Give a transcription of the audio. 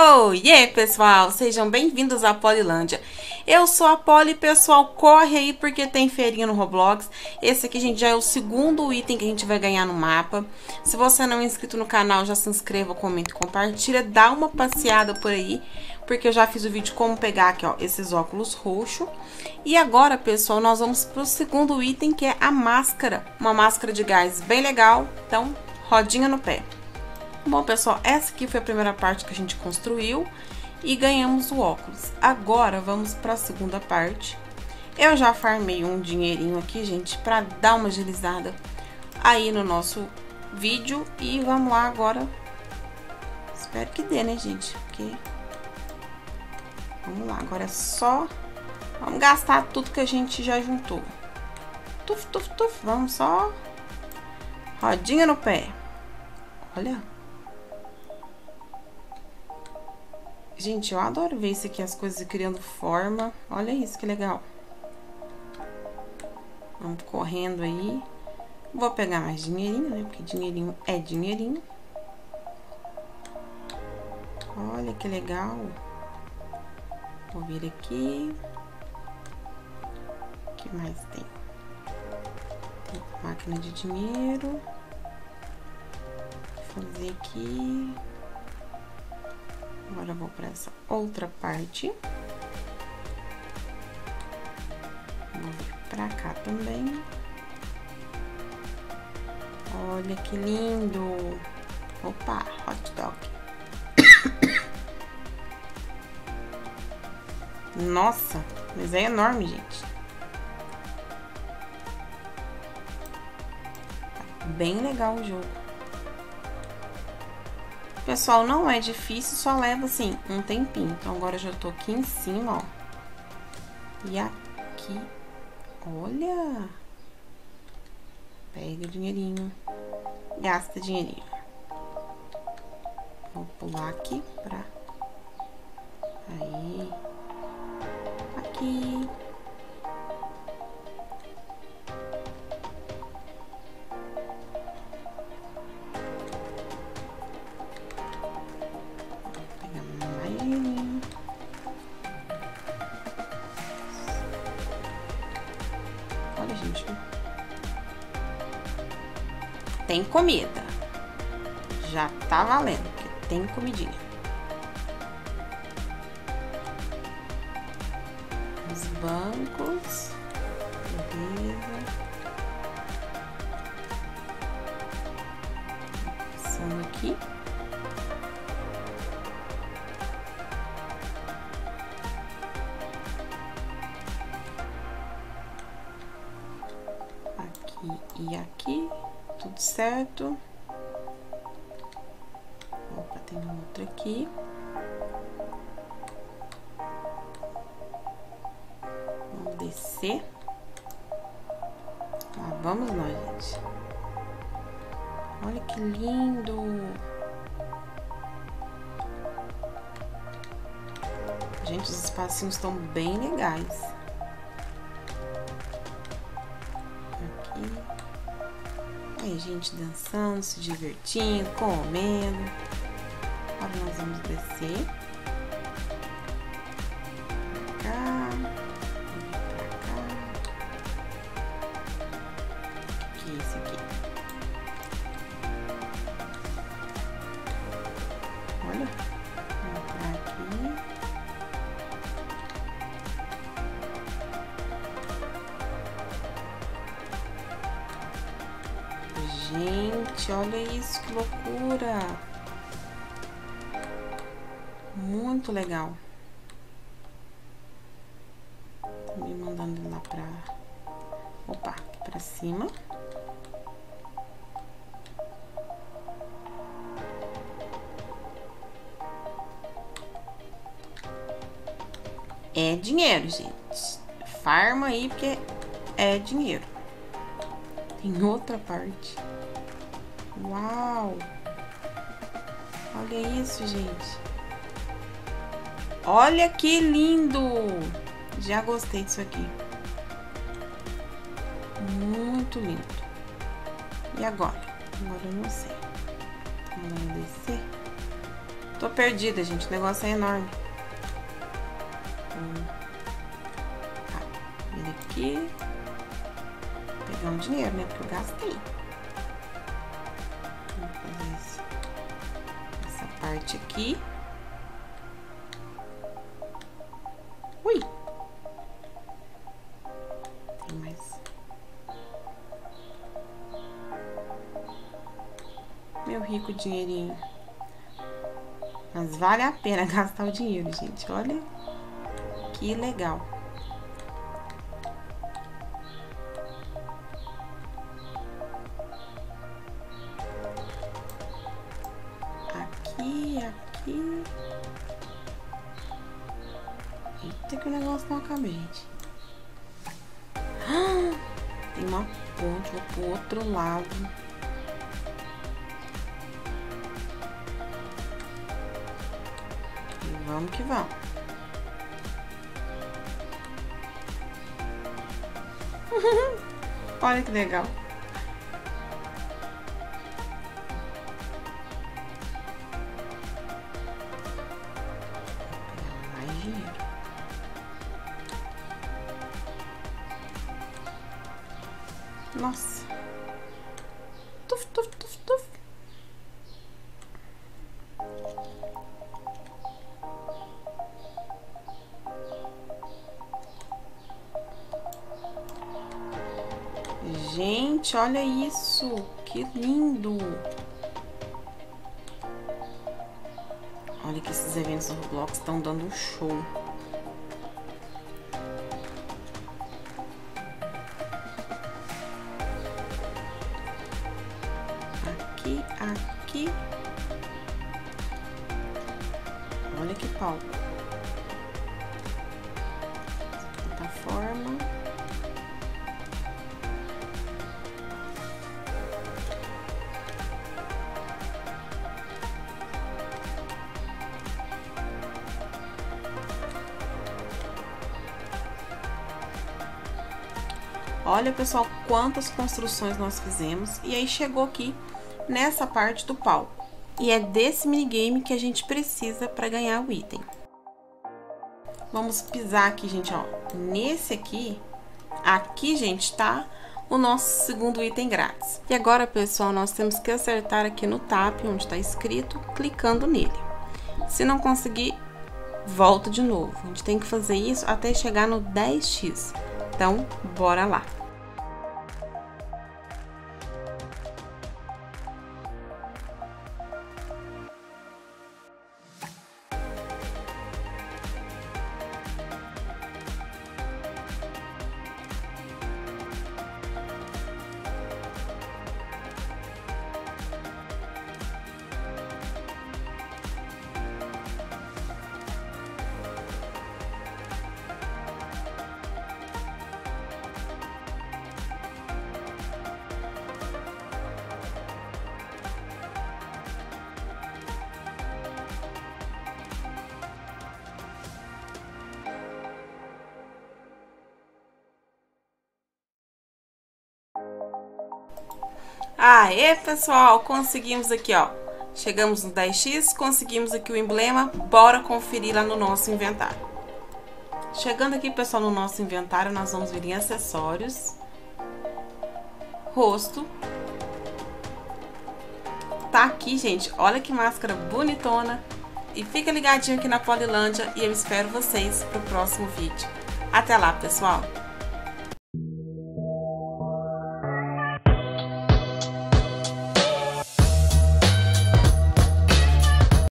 Oh, yeah, pessoal! Sejam bem-vindos à Polilândia. Eu sou a Poli, pessoal, corre aí porque tem feirinha no Roblox. Esse aqui, gente, já é o segundo item que a gente vai ganhar no mapa. Se você não é inscrito no canal, já se inscreva, comenta e compartilha. Dá uma passeada por aí, porque eu já fiz o vídeo como pegar aqui, ó, esses óculos roxos. E agora, pessoal, nós vamos pro segundo item, que é a máscara. Uma máscara de gás bem legal, então, rodinha no pé. Bom, pessoal, essa aqui foi a primeira parte que a gente construiu e ganhamos o óculos. Agora, vamos para a segunda parte. Eu já farmei um dinheirinho aqui, gente, para dar uma agilizada aí no nosso vídeo. E vamos lá agora. Espero que dê, né, gente? Porque... Vamos lá, agora é só... Vamos gastar tudo que a gente já juntou. Tuf, tuf, tuf. Vamos só... Rodinha no pé. Olha... Gente, eu adoro ver isso aqui, as coisas criando forma. Olha isso, que legal. Vamos correndo aí. Vou pegar mais dinheirinho, né? Porque dinheirinho é dinheirinho. Olha que legal. Vou vir aqui. O que mais tem? Tem máquina de dinheiro. Vou fazer aqui... Agora eu vou para essa outra parte. Vou vir para cá também. Olha que lindo! Opa, hot dog. Nossa, mas é enorme, gente. Tá bem legal o jogo. Pessoal, não é difícil, só leva, assim, um tempinho. Então, agora eu já tô aqui em cima, ó. E aqui, olha. Pega o dinheirinho. Gasta dinheirinho. Vou pular aqui pra... Aí. Aqui. Olha, gente. Tem comida. Já tá valendo, porque tem comidinha. Os bancos. Beleza. Passando aqui. E aqui, tudo certo. Opa, tem outra aqui. Vamos descer. Lá vamos nós, gente. Olha que lindo. Gente, os espacinhos estão bem legais. Aqui. Aí, gente dançando, se divertindo, comendo. Agora nós vamos descer. Pra cá. Pra cá. O que é esse aqui? Olha. Vamos entrar aqui. Gente, olha isso, que loucura! Muito legal. Tá me mandando ele lá pra... Opa, aqui pra cima. É dinheiro, gente. Farma aí, porque é dinheiro. Tem outra parte. Uau! Olha isso, gente. Olha que lindo! Já gostei disso aqui. Muito lindo. E agora? Agora eu não sei. Vamos descer. Tô perdida, gente. O negócio é enorme. Vem aqui. Vou pegar um dinheiro, né? Porque eu gastei. Vamos fazer isso. Essa parte aqui. Ui! Tem mais. Meu rico dinheirinho. Mas vale a pena gastar o dinheiro, gente. Olha que legal. Aqui. Eita, que o negócio não acaba, gente. Tem uma ponte, vou pro outro lado. E vamos que vamos. Olha que legal. Mais dinheiro. Nossa. Tuf, tuf, tuf, tuf. Gente, olha isso. Que lindo. Olha que esses eventos do Roblox estão dando um show. Aqui. Olha que palco. Plataforma. Olha, pessoal, quantas construções nós fizemos. E aí chegou aqui nessa parte do palco. E é desse minigame que a gente precisa para ganhar o item. Vamos pisar aqui, gente, ó. Nesse aqui, gente, tá o nosso segundo item grátis. E agora, pessoal, nós temos que acertar aqui no tap, onde tá escrito, clicando nele. Se não conseguir, volta de novo. A gente tem que fazer isso até chegar no 10x. Então, bora lá. Aê, pessoal, conseguimos aqui, ó. Chegamos no 10x, conseguimos aqui o emblema. Bora conferir lá no nosso inventário. Chegando aqui, pessoal, no nosso inventário, nós vamos vir em acessórios, rosto. Tá aqui, gente, olha que máscara bonitona. E fica ligadinho aqui na Polilândia e eu espero vocês pro próximo vídeo. Até lá, pessoal!